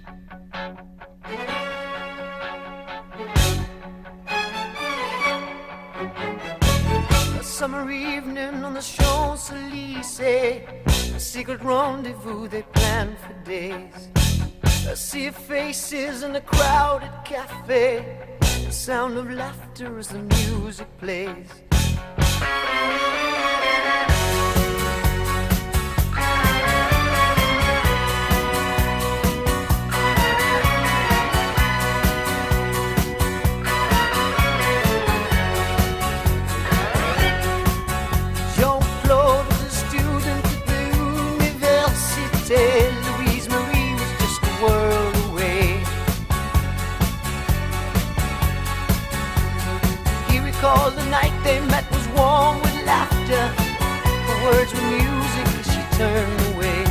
A summer evening on the Champs-Élysées, a secret rendezvous they planned for days. A sea of faces in a crowded cafe, the sound of laughter as the music plays. Jean-Claude was a student at the Université. Louise Marie was just a world away. He recalled the night they met was warm with laughter. Her words were music as she turned away.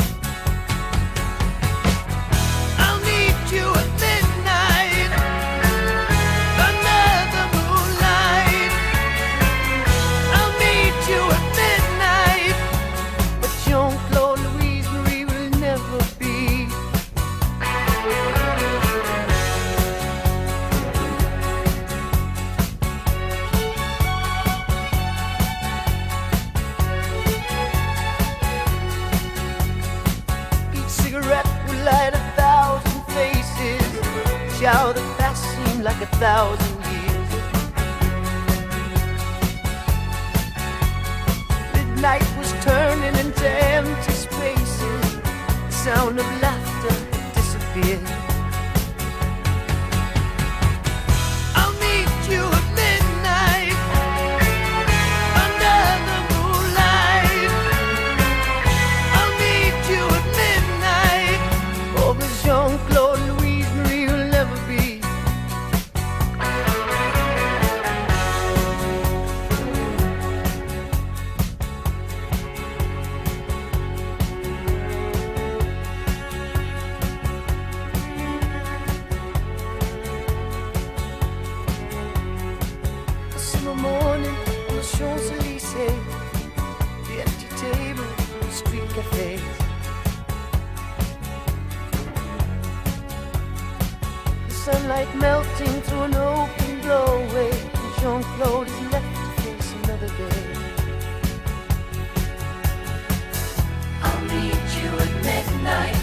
I'll meet you at midnight under the moonlight. I'll meet you at midnight, but Jean-Claude, Louise Marie will never be. Each cigarette will light 1,000 faces, shower the past seemed like 1,000 years. Midnight was turning into empty spaces, the sound of laughter disappeared. I'll meet you at midnight under the moonlight. I'll meet you at midnight. Oh, but Jean-Claude, Louise Marie will never be. A summer morning on the Champs-Élysées, the empty table, the street cafes. The sunlight melting through an open doorway, and Jean-Claude is left to face another day. I'll meet you at midnight